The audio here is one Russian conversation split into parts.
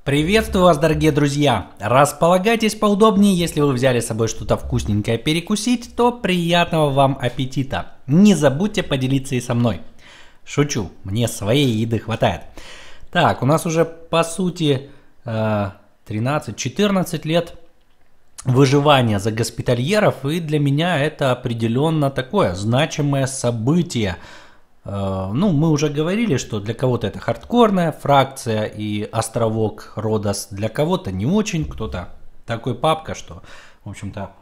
Приветствую вас, дорогие друзья! Располагайтесь поудобнее, если вы взяли с собой что-то вкусненькое перекусить, то приятного вам аппетита! Не забудьте поделиться и со мной. Шучу, мне своей еды хватает. Так, у нас уже по сути 13-14 лет выживания за госпитальеров, и для меня это определенно такое значимое событие. Ну, мы уже говорили, что для кого-то это хардкорная фракция и островок Родос, для кого-то не очень, кто-то такой папка, что, в общем-то,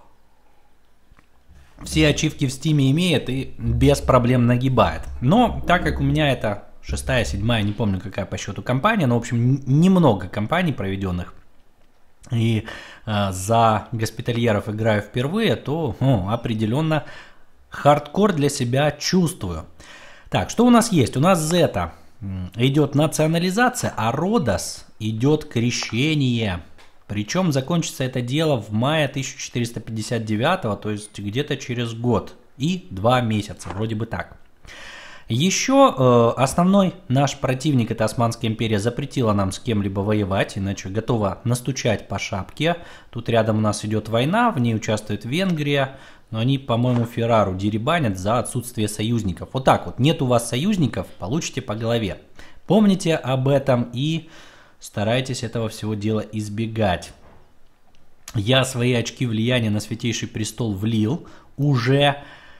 все ачивки в Стиме имеет и без проблем нагибает. Но так как у меня это 6-я, 7-я, не помню какая по счету компания, но, в общем, немного компаний проведенных, и за госпитальеров играю впервые, то определенно хардкор для себя чувствую. Так, что у нас есть? У нас Зета идет национализация, а Родос идет крещение. Причем закончится это дело в мае 1459, то есть где-то через год и 2 месяца, вроде бы так. Еще основной наш противник, это Османская империя, запретила нам с кем-либо воевать, иначе готова настучать по шапке. Тут рядом у нас идет война, в ней участвует Венгрия, но они, по-моему, Феррару дерибанят за отсутствие союзников. Вот так вот, нет у вас союзников, получите по голове. Помните об этом и старайтесь этого всего дела избегать. Я свои очки влияния на Святейший Престол влил уже.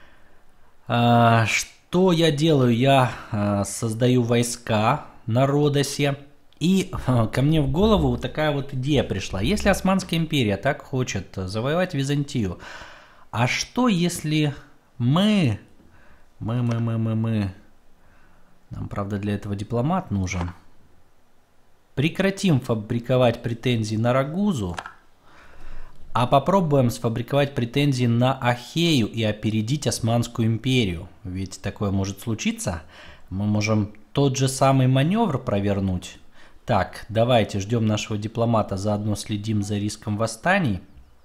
Что я делаю? Я создаю войска на Родосе. И ко мне в голову вот такая вот идея пришла. Если Османская империя так хочет завоевать Византию, а что если мы, нам, правда, для этого дипломат нужен, прекратим фабриковать претензии на Рагузу, а попробуем сфабриковать претензии на Ахею и опередить Османскую империю. Ведь такое может случиться. Мы можем тот же самый маневр провернуть. Так, давайте ждем нашего дипломата, заодно следим за риском восстаний.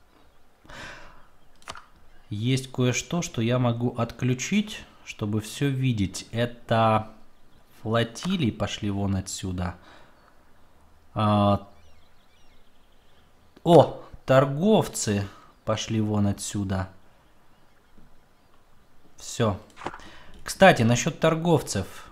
Есть кое-что, что я могу отключить, чтобы все видеть. Это флотилии пошли вон отсюда. О, торговцы пошли вон отсюда. Все. Кстати, насчет торговцев.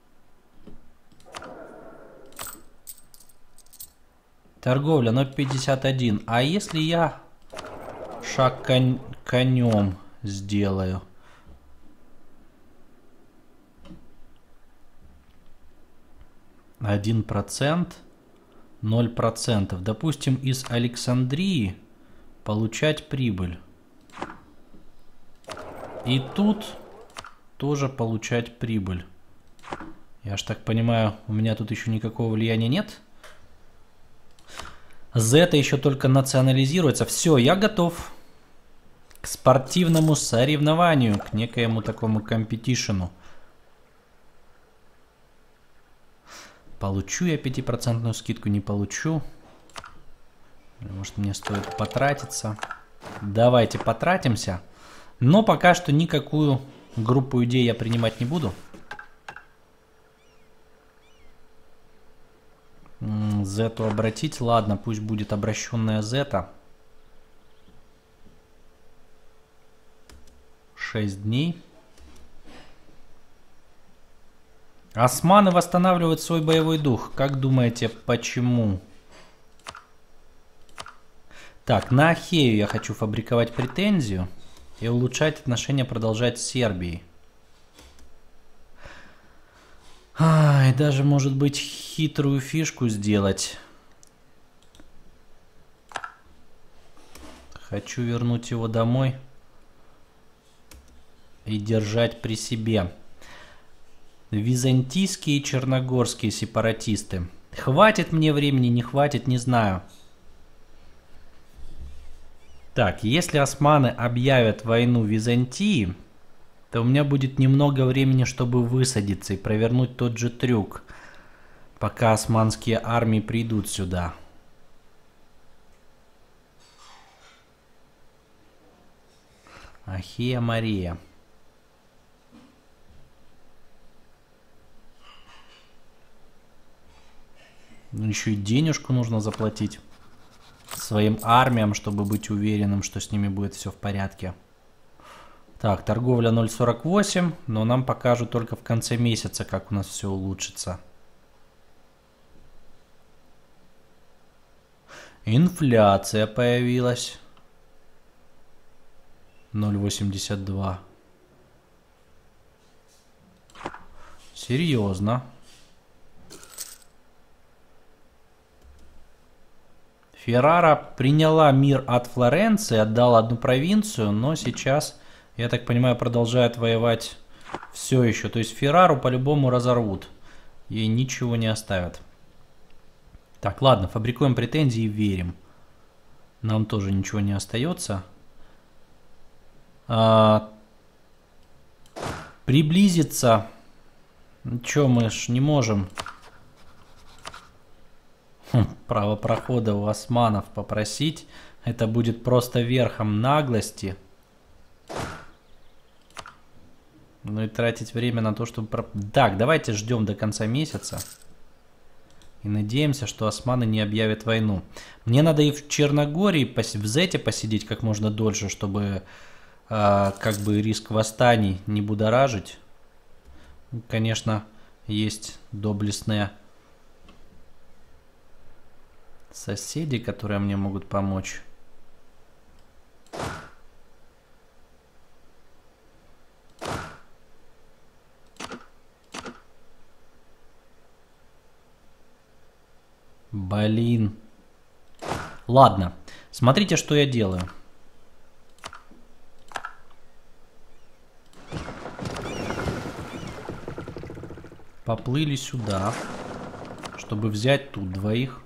Торговля 0,51. А если я шаг конем сделаю? Один процент. 0%. Допустим, из Александрии получать прибыль. И тут тоже получать прибыль. Я ж так понимаю, у меня тут еще никакого влияния нет. Зета еще только национализируется. Все, я готов к спортивному соревнованию, к некоему такому компетишену. Получу я 5% скидку, не получу. Может, мне стоит потратиться. Давайте потратимся. Но пока что никакую группу идей я принимать не буду. Зету обратить. Ладно, пусть будет обращенная Зета. 6 дней. Османы восстанавливают свой боевой дух. Как думаете, почему? Так, на Ахею я хочу фабриковать претензию и улучшать отношения, продолжать с Сербией. И даже, может быть, хитрую фишку сделать. Хочу вернуть его домой и держать при себе. Византийские и черногорские сепаратисты. Хватит мне времени, не хватит, не знаю. Так, если османы объявят войну Византии, то у меня будет немного времени, чтобы высадиться и провернуть тот же трюк, пока османские армии придут сюда. Ахея Мария. Ну, еще и денежку нужно заплатить своим армиям, чтобы быть уверенным, что с ними будет все в порядке. Так, торговля 0,48, но нам покажут только в конце месяца, как у нас все улучшится. Инфляция появилась. 0,82. Серьезно. Феррара приняла мир от Флоренции, отдала одну провинцию, но сейчас, я так понимаю, продолжает воевать все еще. То есть Феррару по-любому разорвут. Ей ничего не оставят. Так, ладно, фабрикуем претензии и верим. Нам тоже ничего не остается. Приблизиться. Че, мы ж не можем. Право прохода у османов попросить. Это будет просто верхом наглости. Ну и тратить время на то, чтобы... Так, давайте ждем до конца месяца. И надеемся, что османы не объявят войну. Мне надо и в Черногории, в Зете посидеть как можно дольше, чтобы как бы риск восстаний не будоражить. Конечно, есть доблестные соседи, которые мне могут помочь. Блин. Ладно, смотрите, что я делаю. Поплыли сюда, чтобы взять тут двоих.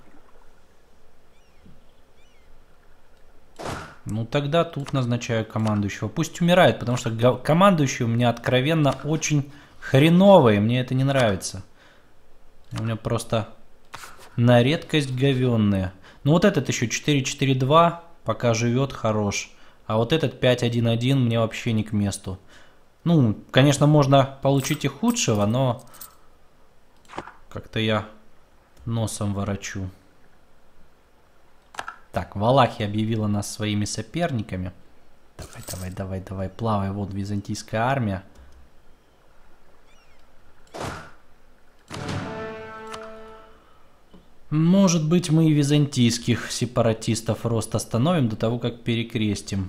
Ну тогда тут назначаю командующего. Пусть умирает, потому что командующий у меня откровенно очень хреновый. Мне это не нравится. У меня просто на редкость говенные. Ну вот этот еще 4-4-2 пока живет, хорош. А вот этот 5-1-1 мне вообще не к месту. Ну, конечно, можно получить и худшего, но как-то я носом ворочу. Так, Валахия объявила нас своими соперниками. Давай, плавай, вот византийская армия. Может быть, мы и византийских сепаратистов рост остановим до того, как перекрестим.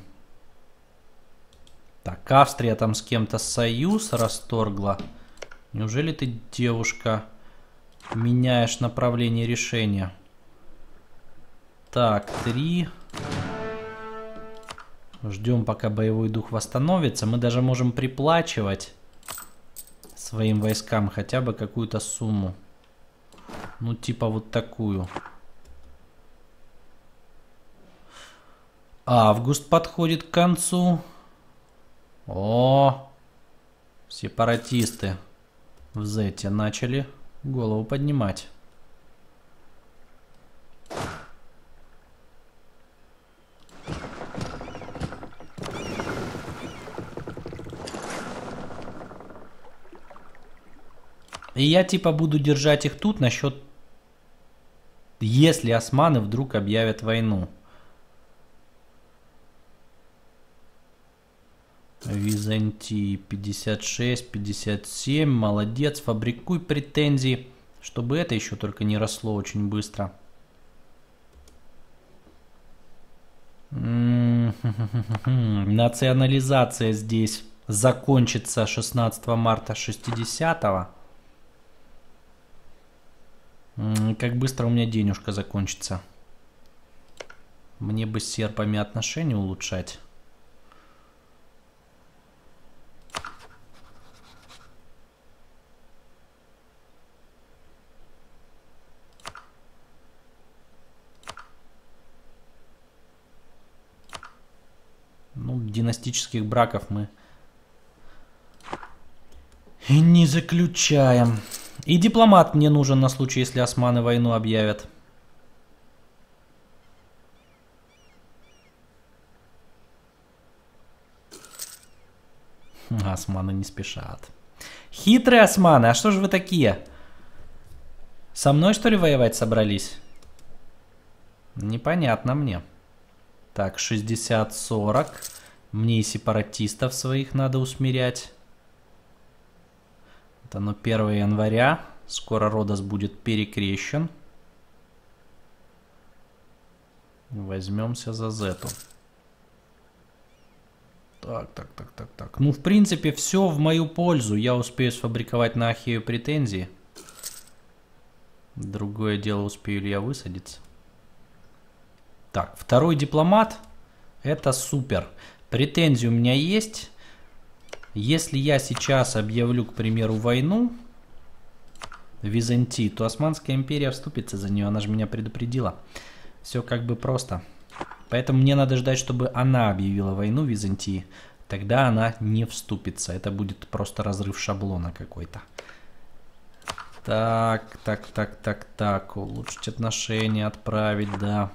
Так, Австрия там с кем-то союз расторгла. Неужели ты, девушка, меняешь направление решения? Так, 3. Ждем, пока боевой дух восстановится. Мы даже можем приплачивать своим войскам хотя бы какую-то сумму. Ну, типа вот такую. Август подходит к концу. О, сепаратисты в Зете начали голову поднимать. И я типа буду держать их тут насчет, если османы вдруг объявят войну. Византии 56, 57, молодец, фабрикуй претензии, чтобы это еще только не росло очень быстро. Национализация здесь закончится 16 марта 60-го. Как быстро у меня денежка закончится. Мне бы с сербами отношения улучшать. Ну, династических браков мы и не заключаем. И дипломат мне нужен на случай, если османы войну объявят. Османы не спешат. Хитрые османы, а что же вы такие? Со мной, что ли, воевать собрались? Непонятно мне. Так, 60-40. Мне и сепаратистов своих надо усмирять. Это оно 1 января. Скоро Родос будет перекрещен. Возьмемся за Зету. Так. Ну, в принципе, все в мою пользу. Я успею сфабриковать на Ахею претензии. Другое дело, успею ли я высадиться. Так, второй дипломат. Это супер. Претензии у меня есть. Если я сейчас объявлю, к примеру, войну Византии, то Османская империя вступится за нее. Она же меня предупредила. Все как бы просто. Поэтому мне надо ждать, чтобы она объявила войну Византии. Тогда она не вступится. Это будет просто разрыв шаблона какой-то. Так. Улучшить отношения, отправить, да.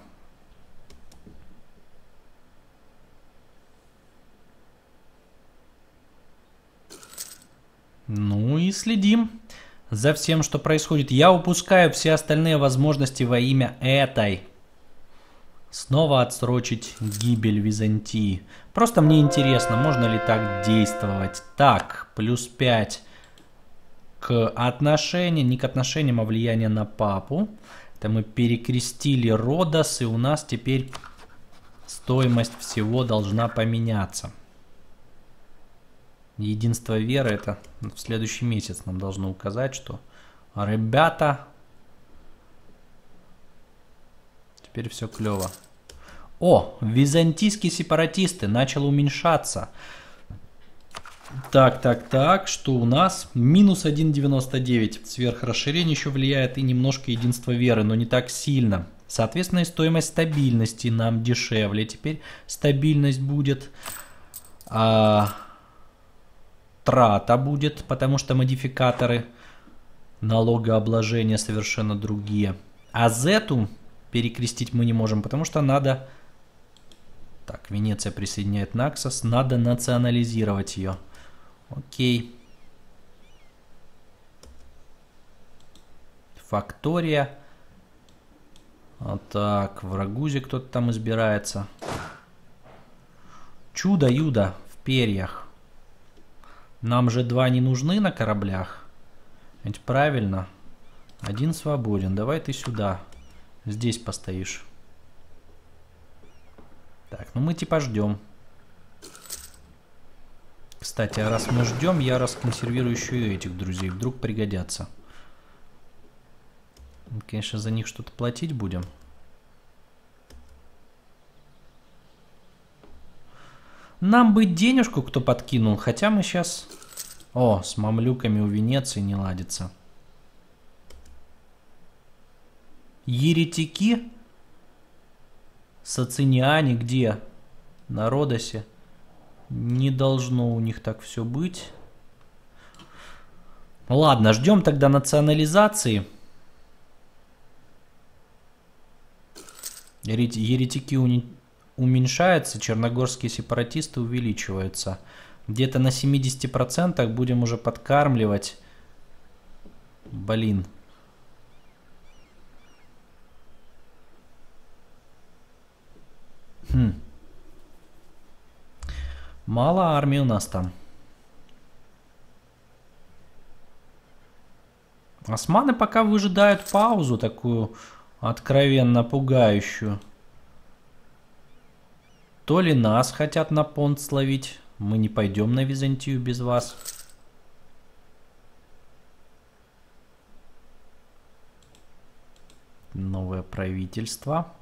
Ну и следим за всем, что происходит. Я упускаю все остальные возможности во имя этой. Снова отсрочить гибель Византии. Просто мне интересно, можно ли так действовать. Так, +5 к отношениям, не к отношениям, а влияние на папу. Это мы перекрестили Родос, и у нас теперь стоимость всего должна поменяться. Единство веры, это в следующий месяц нам должно указать, что ребята, теперь все клево. О, византийские сепаратисты начал уменьшаться. Так, что у нас? Минус 1,99. Сверхрасширение еще влияет и немножко единство веры, но не так сильно. Соответственно, и стоимость стабильности нам дешевле. Теперь стабильность будет. Трата будет, потому что модификаторы налогообложения совершенно другие. А Зету перекрестить мы не можем, потому что надо... Так, Венеция присоединяет Наксос. Надо национализировать ее. Окей. Фактория. Вот так, в Рагузе кто-то там избирается. Чудо-юдо в перьях. Нам же 2 не нужны на кораблях. Ведь правильно. 1 свободен. Давай ты сюда. Здесь постоишь. Так, ну мы типа ждем. Кстати, а раз мы ждем, я расконсервирую еще и этих друзей. Вдруг пригодятся. Конечно, за них что-то платить будем. Нам бы денежку кто подкинул, хотя мы сейчас... О, с мамлюками у Венеции не ладится. Еретики? Сациниане где? На Родосе? Не должно у них так все быть. Ладно, ждем тогда национализации. Еретики уменьшаются, черногорские сепаратисты увеличиваются. Где-то на 70% будем уже подкармливать. Блин. Мало армии у нас там. Османы пока выжидают паузу такую откровенно пугающую. То ли нас хотят на понт словить. Мы не пойдем на Византию без вас. Новое правительство.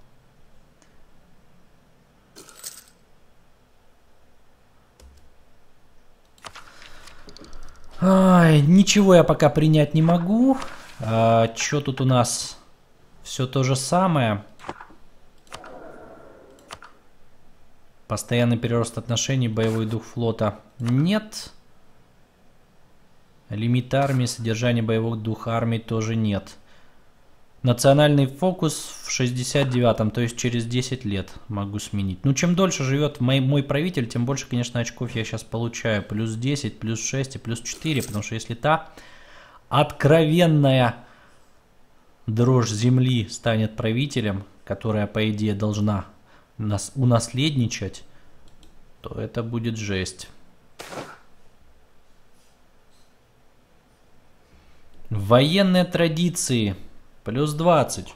Ай, ничего я пока принять не могу. Что тут у нас? Все то же самое. Постоянный прирост отношений, боевой дух флота нет. Лимит армии, содержание боевого духа армии тоже нет. Национальный фокус в 69-м, то есть через 10 лет могу сменить. Ну, чем дольше живет мой правитель, тем больше, конечно, очков я сейчас получаю. Плюс 10, плюс 6 и плюс 4, потому что если та откровенная дрожь земли станет правителем, которая, по идее, должна нас унаследничать, то это будет жесть. Военные традиции. Плюс 20.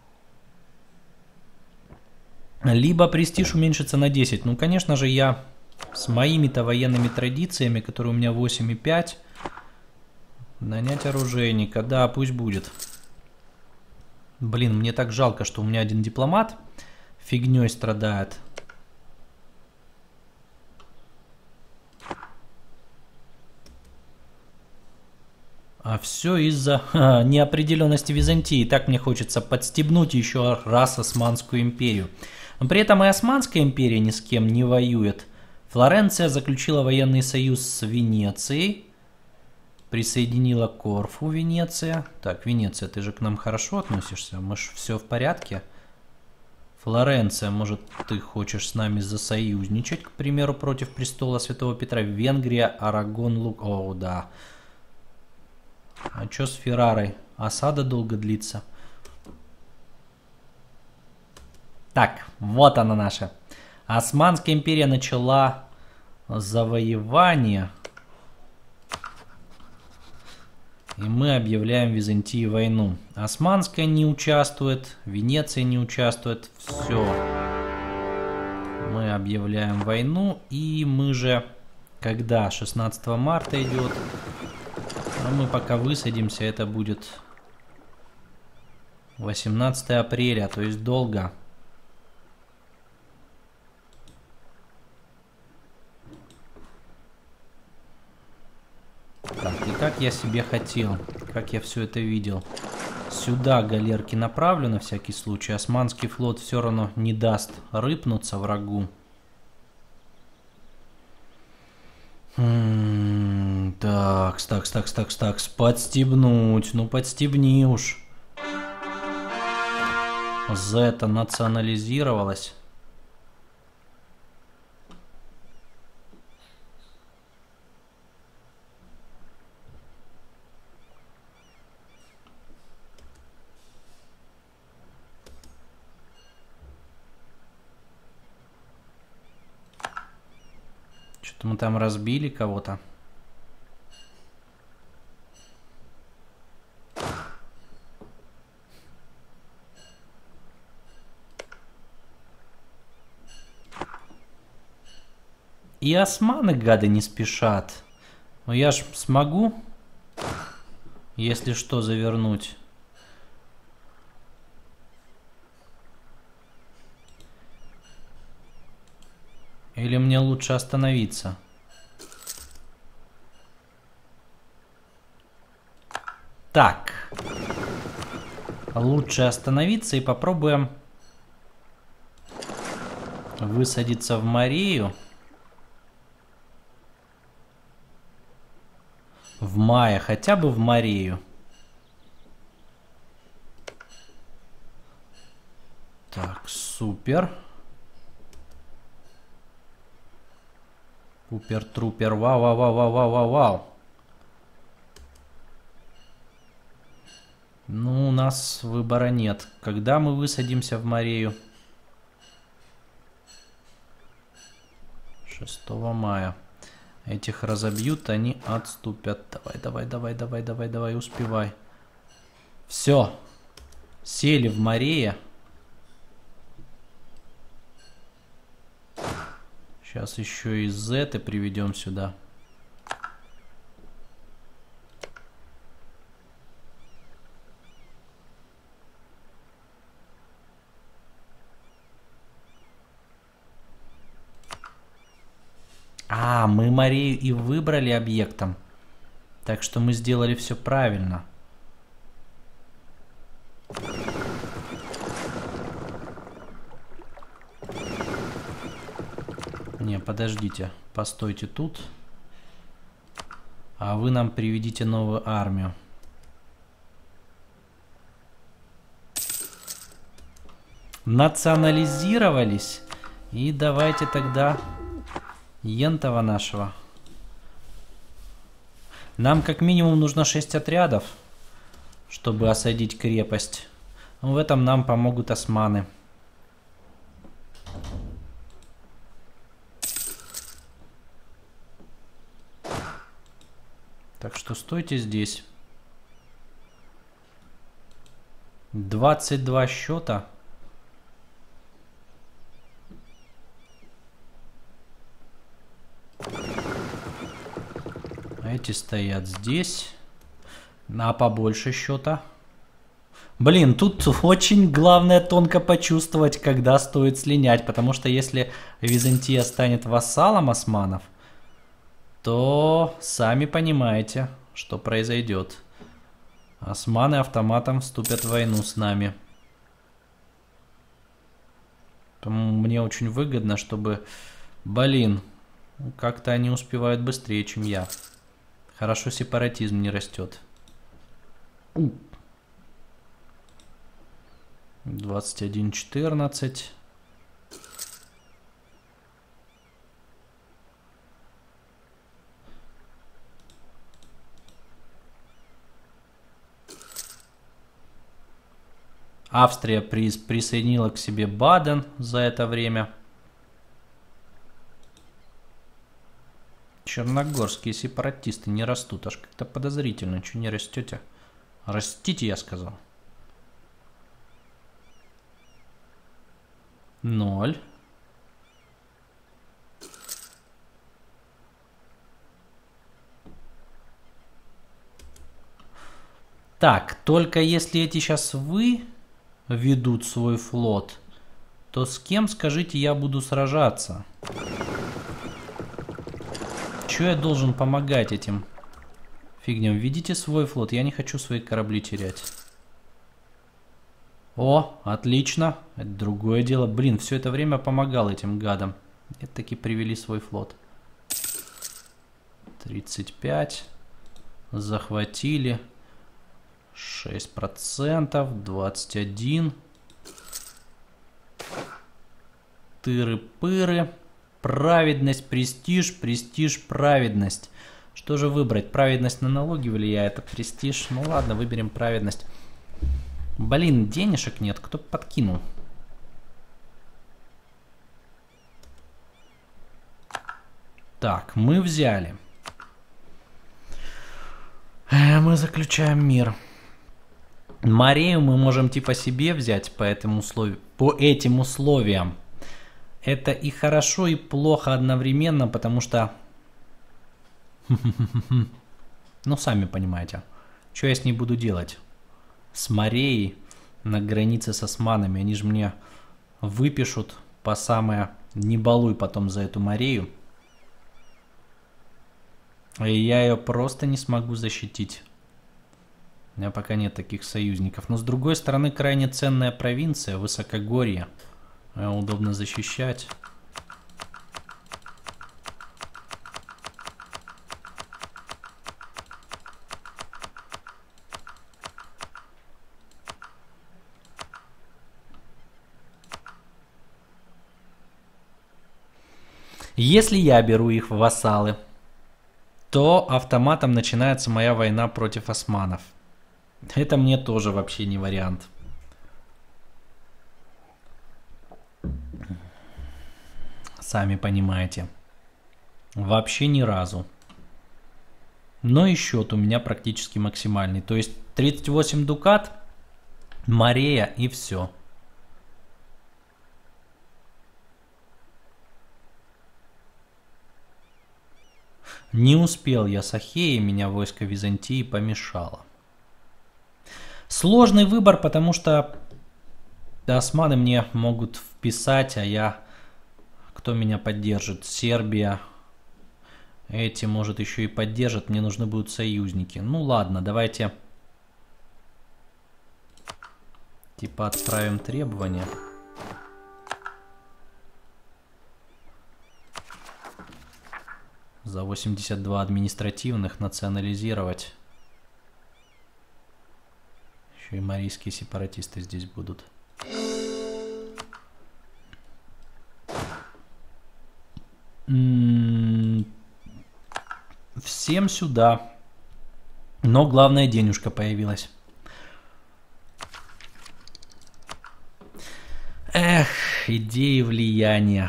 Либо престиж уменьшится на 10. Ну, конечно же, я с моими-то военными традициями, которые у меня 8,5, нанять оружейника. Да, пусть будет. Блин, мне так жалко, что у меня один дипломат фигней страдает. А все из-за неопределенности Византии. Так мне хочется подстебнуть еще раз Османскую империю. Но при этом и Османская империя ни с кем не воюет. Флоренция заключила военный союз с Венецией. Присоединила Корфу, Венеция. Так, Венеция, ты же к нам хорошо относишься? Мы ж все в порядке. Флоренция, может, ты хочешь с нами засоюзничать, к примеру, против престола Святого Петра? Венгрия, Арагон, Лук... О, да. А что с Феррарой? Осада долго длится. Так, вот она наша. Османская империя начала завоевание. И мы объявляем Византии войну. Османская не участвует, Венеция не участвует. Все. Мы объявляем войну. И мы же, когда 16 марта идет... А мы пока высадимся, это будет 18 апреля, то есть долго. Так, и как я себе хотел, как я все это видел. Сюда галерки направлю на всякий случай. Османский флот все равно не даст рыпнуться врагу. Так, подстебнуть, ну подстебни уж. Зета национализировалась. Что-то мы там разбили кого-то. И османы, гады, не спешат. Но я ж смогу, если что, завернуть. Или мне лучше остановиться? Так. Лучше остановиться и попробуем высадиться в Морею. В мае, хотя бы в Морею. Так, супер. Пупер-трупер, вау. Ну, у нас выбора нет. Когда мы высадимся в Морею? 6 мая. Этих разобьют, они отступят. Давай, успевай. Все. Сели в Морее. Сейчас еще и Зеты приведем сюда. А, мы Морею и выбрали объектом. Так что мы сделали все правильно. Не, подождите. Постойте тут. А вы нам приведите новую армию. Национализировались. И давайте тогда... Ентова нашего. Нам как минимум нужно 6 отрядов, чтобы осадить крепость. В этом нам помогут османы. Так что стойте здесь. 22 счета. Эти стоят здесь. А побольше счета. Блин, тут очень главное тонко почувствовать, когда стоит слинять. Потому что если Византия станет вассалом османов, то сами понимаете, что произойдет. Османы автоматом вступят в войну с нами. Поэтому мне очень выгодно, чтобы... Блин, как-то они успевают быстрее, чем я. Хорошо, сепаратизм не растет. 21-14. Австрия присоединила к себе Баден за это время. Черногорские сепаратисты не растут. Аж как-то подозрительно. Чего не растете? Растите, я сказал. 0. Так, только если эти сейчас ведут свой флот, то с кем, скажите, я буду сражаться? Чё я должен помогать этим фигням? Ведите свой флот, я не хочу свои корабли терять. О, отлично, это другое дело. Блин, все это время помогал этим гадам. И таки привели свой флот. 35. Захватили. 6%, 21. Тыры-пыры. Праведность, престиж, престиж, праведность. Что же выбрать? Праведность на налоги влияет, а престиж? Ну ладно, выберем праведность. Блин, денежек нет, кто подкинул? Так, мы взяли. Мы заключаем мир. Морею мы можем типа себе взять по этим условиям. Это и хорошо, и плохо одновременно, потому что... Ну, сами понимаете. Что я с ней буду делать? С Мореей на границе с османами. Они же мне выпишут по самое не балуй потом за эту Морею. И я ее просто не смогу защитить. У меня пока нет таких союзников. Но с другой стороны, крайне ценная провинция, высокогорье. Ее удобно защищать. Если я беру их в вассалы, то автоматом начинается моя война против османов. Это мне тоже вообще не вариант. Сами понимаете. Вообще ни разу. Но и счет у меня практически максимальный. То есть 38 дукат, Морея и все. Не успел я с Ахеей, меня войско Византии помешало. Сложный выбор, потому что османы мне могут вписать, а я... Кто меня поддержит? Сербия. Эти, может, еще и поддержат. Мне нужны будут союзники. Ну ладно, давайте... Типа отправим требования. За 82 административных национализировать. Еще и марийские сепаратисты здесь будут. Всем сюда. Но главное, денежка появилась. идеи влияния.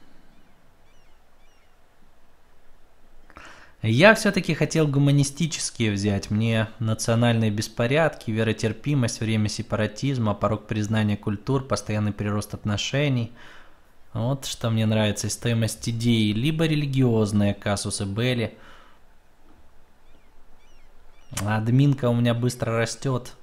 Я все-таки хотел гуманистические взять. Мне национальные беспорядки, веротерпимость, время сепаратизма, порог признания культур, постоянный прирост отношений. Вот что мне нравится. И стоимость идей. Либо религиозные казусы белли. Админка у меня быстро растет.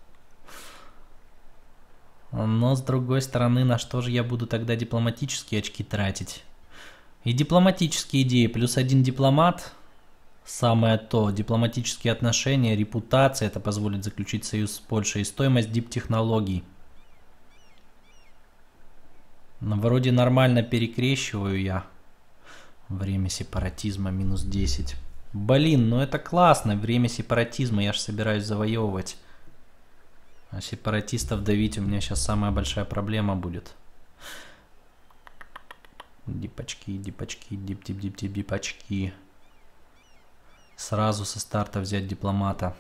Но с другой стороны, на что же я буду тогда дипломатические очки тратить? И дипломатические идеи. Плюс один дипломат. Самое то. Дипломатические отношения, репутация. Это позволит заключить союз с Польшей. И стоимость дип-технологий. Вроде нормально перекрещиваю я. Время сепаратизма минус 10. Блин, ну это классно. Время сепаратизма. Я же собираюсь завоевывать. А сепаратистов давить у меня сейчас самая большая проблема будет. Дипачки, дипачки, дип-дип-дип-дип, дипачки. Сразу со старта взять дипломата.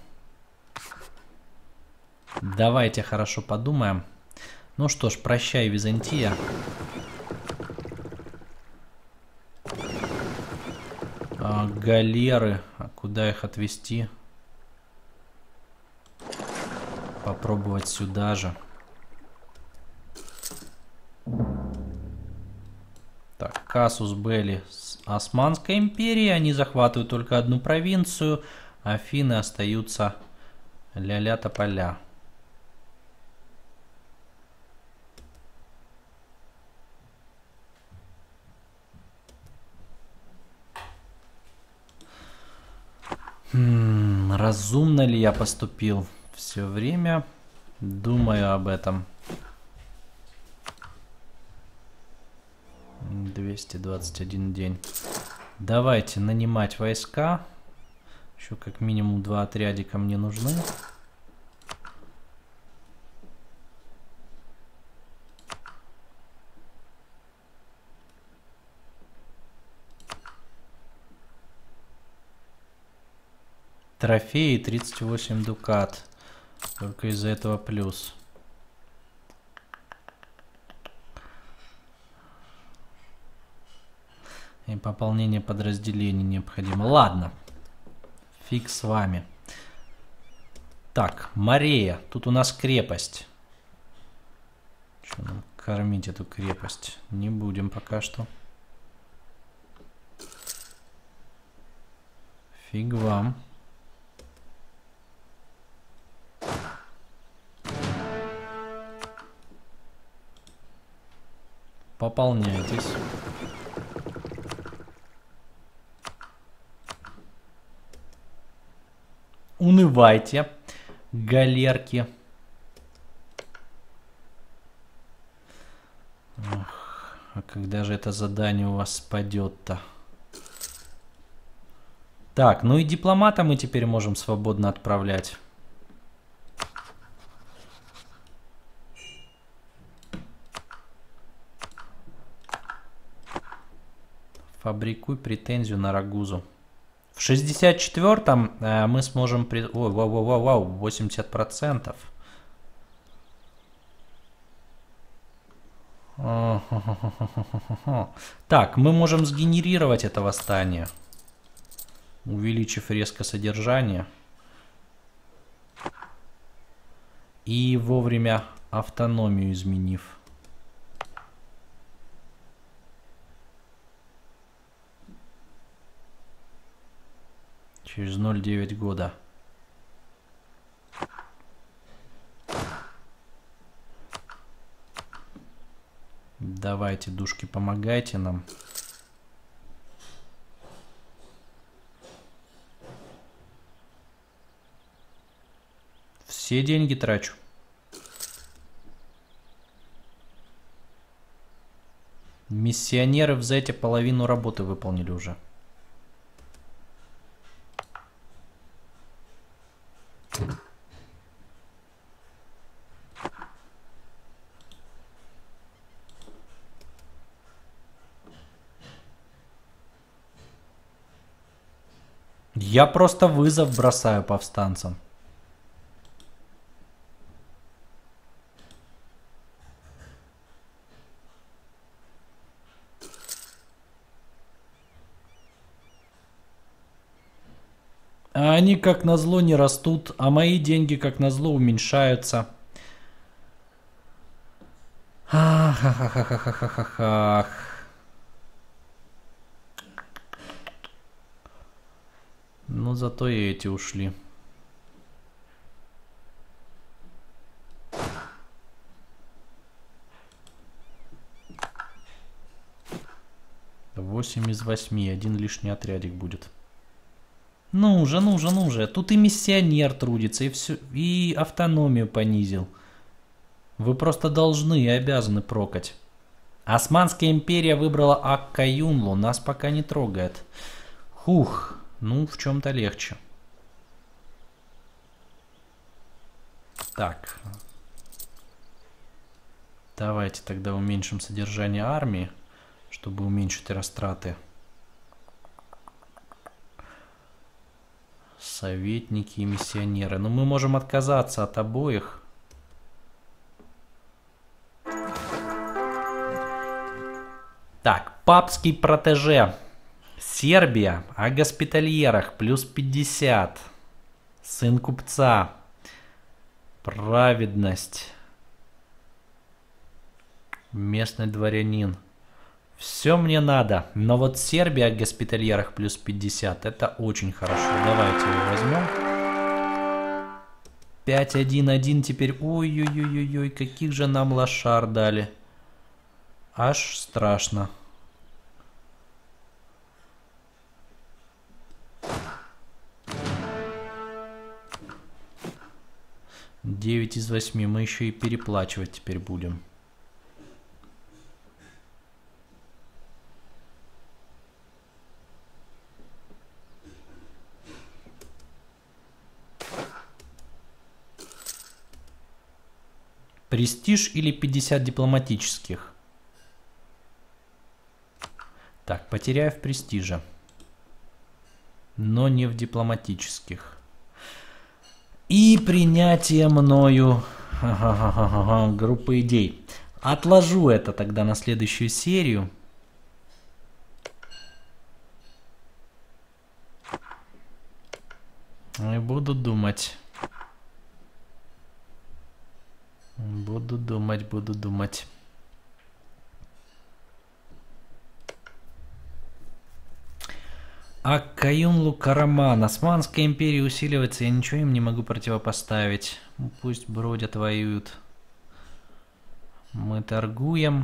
Давайте хорошо подумаем. Ну что ж, прощай, Византия. Галеры. А куда их отвезти? Попробовать сюда же. Так, казус белли с Османской империей. Они захватывают только одну провинцию. Афины остаются ля-ля тополя. Разумно ли я поступил? Все время думаю об этом. 221 день. Давайте нанимать войска. Еще как минимум 2 отрядика мне нужны. Трофеи 38 дукат. Только из-за этого плюс. И пополнение подразделений необходимо. Ладно. Фиг с вами. Так, Морея. Тут у нас крепость. Что нам кормить эту крепость? Не будем пока что. Фиг вам. Пополняйтесь. Унывайте, галерки. Ох, а когда же это задание у вас спадет-то? Так, ну и дипломата мы теперь можем свободно отправлять. Фабрикуй претензию на Рагузу. В 64-м мы сможем... Ой, вау, 80%. Так, мы можем сгенерировать это восстание, увеличив резко содержание. И вовремя автономию изменив. Через 0,9 года. Давайте, душки, помогайте нам. Все деньги трачу. Миссионеры в Зете половину работы выполнили уже. Я просто вызов бросаю повстанцам. А они как назло не растут, а мои деньги как назло уменьшаются. Ах. Ну зато и эти ушли. Восемь из 8, один лишний отрядик будет. Ну уже. Тут и миссионер трудится, и все, и автономию понизил. Вы просто должны и обязаны прокать. Османская империя выбрала Ак-Каюнлу, нас пока не трогает. Хух, ну в чем-то легче. Так. Давайте тогда уменьшим содержание армии, чтобы уменьшить растраты. Советники и миссионеры. Но мы можем отказаться от обоих. Так, папский протеже. Сербия о госпитальерах плюс 50. Сын купца. Праведность. Местный дворянин. Все мне надо. Но вот Сербия о госпитальерах плюс 50. Это очень хорошо. Давайте его возьмем. 5-1-1 теперь. Ой-ой-ой-ой. Каких же нам лошар дали. Аж страшно. Девять из 8. Мы еще и переплачивать теперь будем. Престиж или 50 дипломатических? Так, потеряю в престиже. Но не в дипломатических. И принятие мною группы идей. Отложу это тогда на следующую серию. И буду думать. Буду думать. Ак-Каюнлу Караман. Османская империя усиливается, я ничего им не могу противопоставить. Пусть бродят, воюют. Мы торгуем.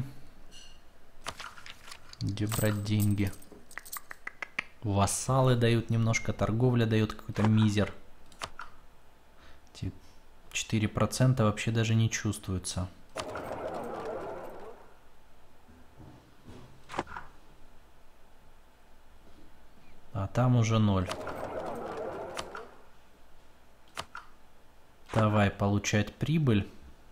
Где брать деньги? Вассалы дают немножко, торговля дает какой-то мизер. 4% вообще даже не чувствуются. А там уже 0. Давай получать прибыль.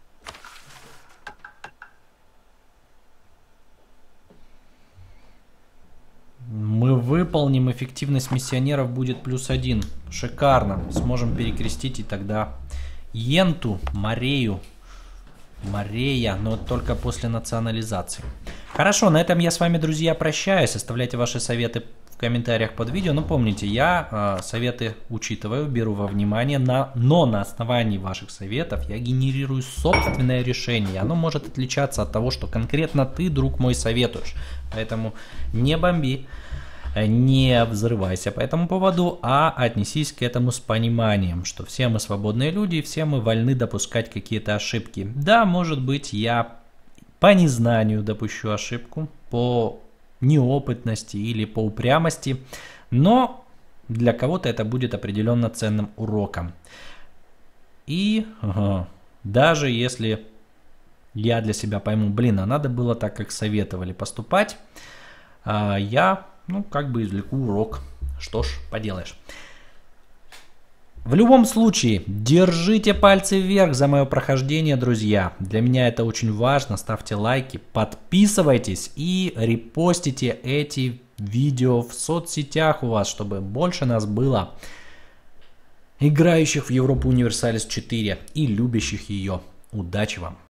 Мы выполним, эффективность миссионеров будет +1. Шикарно. Сможем перекрестить и тогда Йенту, Морею. Морея, но только после национализации. Хорошо, на этом я с вами, друзья, прощаюсь. Оставляйте ваши советы в комментариях под видео. Но помните, я советы учитываю, беру во внимание, но на основании ваших советов я генерирую собственное решение. Оно может отличаться от того, что конкретно ты, друг мой, советуешь. Поэтому не бомби, не взрывайся по этому поводу, а отнесись к этому с пониманием, что все мы свободные люди и все мы вольны допускать какие-то ошибки. Да, может быть, я по незнанию допущу ошибку, по неопытности или по упрямости, но для кого-то это будет определенно ценным уроком. И даже если я для себя пойму, блин, а надо было так, как советовали поступать, я, как бы извлеку урок. Что ж, поделаешь. В любом случае, держите пальцы вверх за мое прохождение, друзья. Для меня это очень важно. Ставьте лайки, подписывайтесь и репостите эти видео в соцсетях у вас, чтобы больше нас было, играющих в Европу Универсалис 4 и любящих ее. Удачи вам!